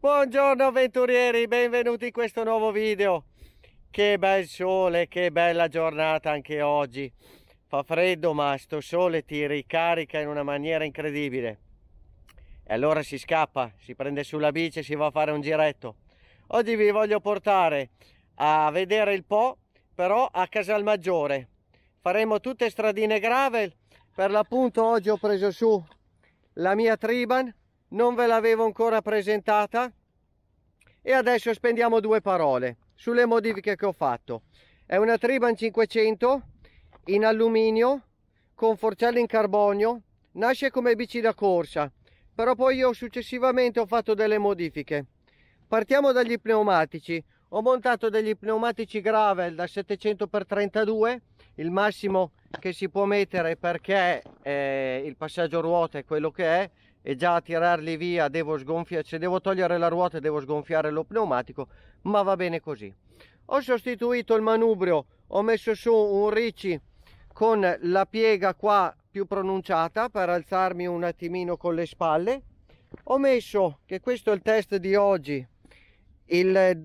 Buongiorno avventurieri, benvenuti in questo nuovo video. Che bel sole, che bella giornata anche oggi. Fa freddo ma sto sole ti ricarica in una maniera incredibile. E allora si scappa, si prende sulla bici e si va a fare un giretto. Oggi vi voglio portare a vedere il Po, però a Casalmaggiore. Faremo tutte stradine gravel. Per l'appunto oggi ho preso su la mia Triban. Non ve l'avevo ancora presentata e adesso spendiamo due parole sulle modifiche che ho fatto. È una Triban 500 in alluminio con forcelli in carbonio, nasce come bici da corsa, però poi io successivamente ho fatto delle modifiche. Partiamo dagli pneumatici. Ho montato degli pneumatici gravel da 700x32, il massimo che si può mettere perché il passaggio ruota è quello che è, e già a tirarli via devo sgonfiare, se devo togliere la ruota devo sgonfiare lo pneumatico, ma va bene così. Ho sostituito il manubrio, ho messo su un Ricci con la piega qua più pronunciata per alzarmi un attimino con le spalle. Ho messo, che questo è il test di oggi, la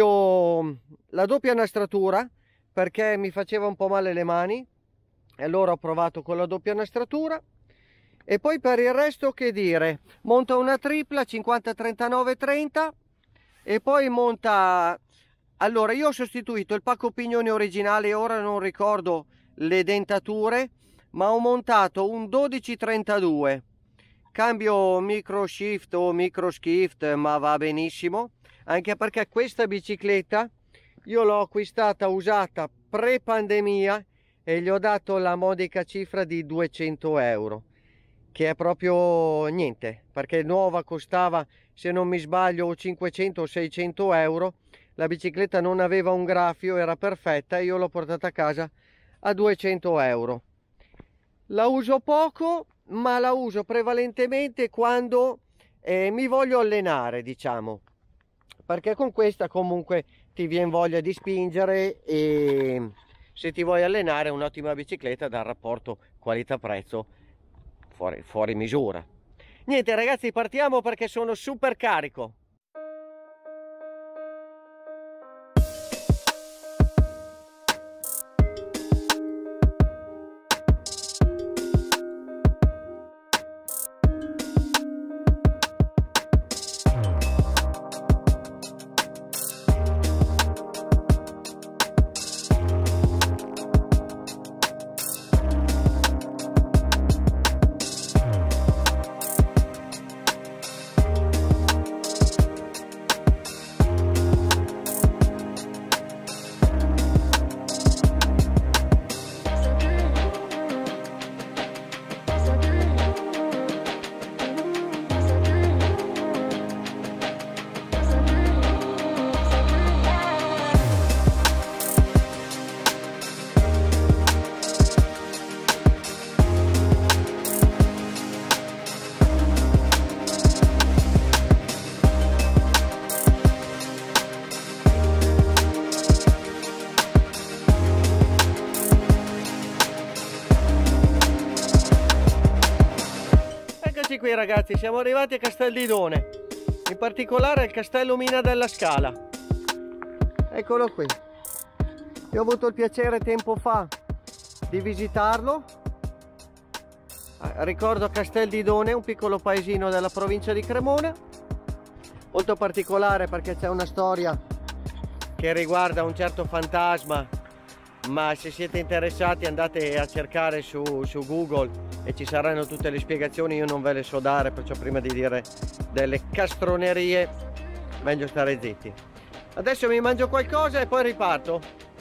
doppia nastratura perché mi faceva un po' male le mani e allora ho provato con la doppia nastratura. E poi per il resto che dire, monta una tripla 50-39-30 e poi monta, allora io ho sostituito il pacco pignone originale, ora non ricordo le dentature, ma ho montato un 12-32, cambio micro shift o micro skift, ma va benissimo, anche perché questa bicicletta io l'ho acquistata usata pre pandemia e gli ho dato la modica cifra di 200 euro, che è proprio niente, perché nuova costava, se non mi sbaglio, 500 o 600 euro. La bicicletta non aveva un graffio, era perfetta e io l'ho portata a casa a 200 euro. La uso poco, ma la uso prevalentemente quando mi voglio allenare, diciamo, perché con questa comunque ti viene voglia di spingere e se ti vuoi allenare è un'ottima bicicletta dal rapporto qualità-prezzo fuori misura. Niente ragazzi, partiamo perché sono super carico. Qui ragazzi, siamo arrivati a Casteldidone, in particolare al castello Mina della Scala. Eccolo qui. Io ho avuto il piacere tempo fa di visitarlo. Ricordo Casteldidone, un piccolo paesino della provincia di Cremona, molto particolare perché c'è una storia che riguarda un certo fantasma, ma se siete interessati andate a cercare su Google e ci saranno tutte le spiegazioni. Io non ve le so dare, perciò prima di dire delle castronerie meglio stare zitti. Adesso mi mangio qualcosa e poi riparto.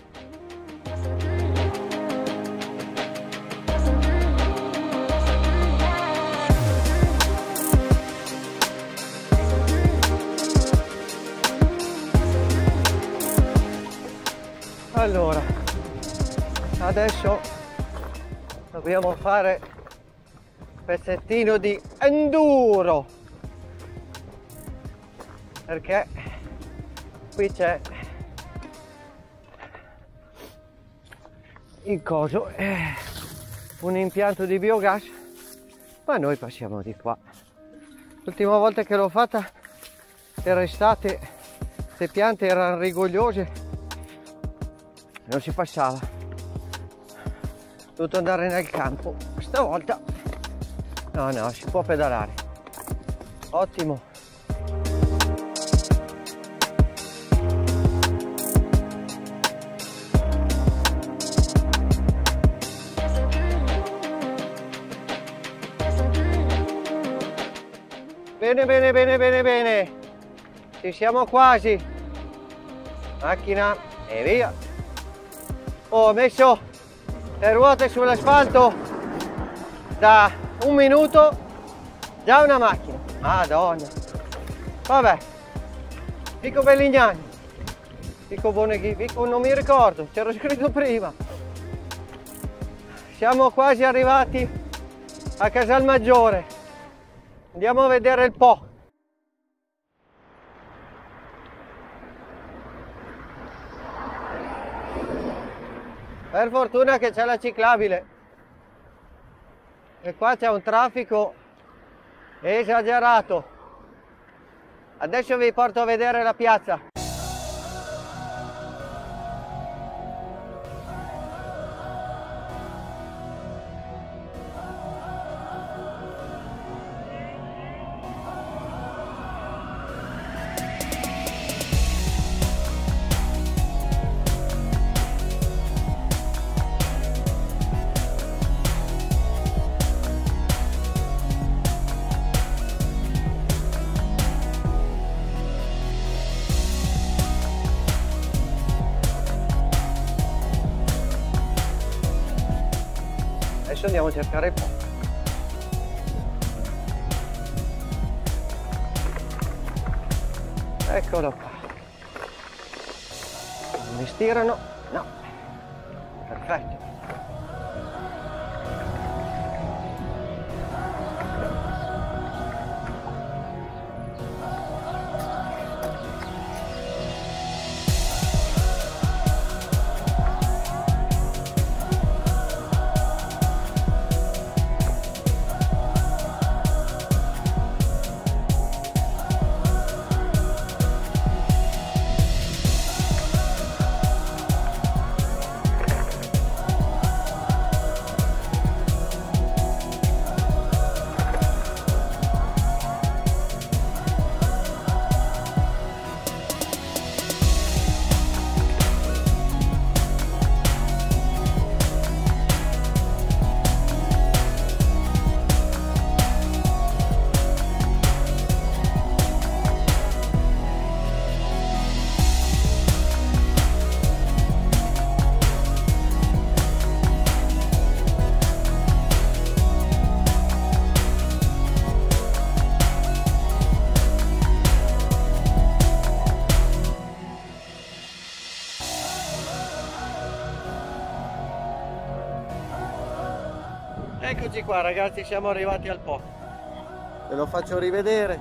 Allora, adesso dobbiamo fare un pezzettino di enduro, perché qui c'è il coso, un impianto di biogas, ma noi passiamo di qua. L'ultima volta che l'ho fatta per estate le piante erano rigogliose, non si passava, ho dovuto andare nel campo. Stavolta no, si può pedalare. Ottimo. Bene, ci siamo quasi. Macchina e via. Ho messo le ruote sull'asfalto da 1 minuto, già una macchina. Madonna. Vabbè, Vico Bellignani, Vico Boneghi, Vico non mi ricordo, c'ero scritto prima. Siamo quasi arrivati a Casalmaggiore. Andiamo a vedere il Po. Per fortuna che c'è la ciclabile. E qua c'è un traffico esagerato. Adesso vi porto a vedere la piazza. Adesso andiamo a cercare il Po. Eccolo qua. Mi stirano? No. Perfetto. Eccoci qua ragazzi, siamo arrivati al Po. Ve lo faccio rivedere.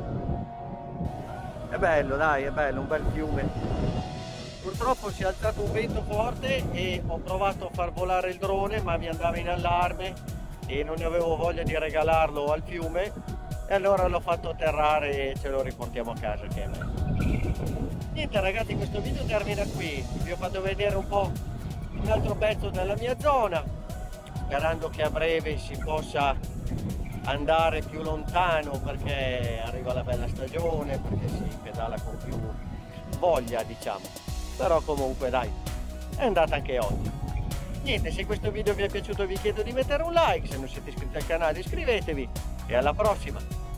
È bello, dai, è bello, un bel fiume. Purtroppo si è alzato un vento forte e ho provato a far volare il drone, ma mi andava in allarme e non ne avevo voglia di regalarlo al fiume, e allora l'ho fatto atterrare e ce lo riportiamo a casa, che è meglio. Niente ragazzi, questo video termina qui. Vi ho fatto vedere un po' un altro pezzo della mia zona, sperando che a breve si possa andare più lontano, perché arriva la bella stagione, perché si pedala con più voglia, diciamo. Però comunque dai, è andata anche oggi. Niente, se questo video vi è piaciuto vi chiedo di mettere un like, se non siete iscritti al canale iscrivetevi e alla prossima!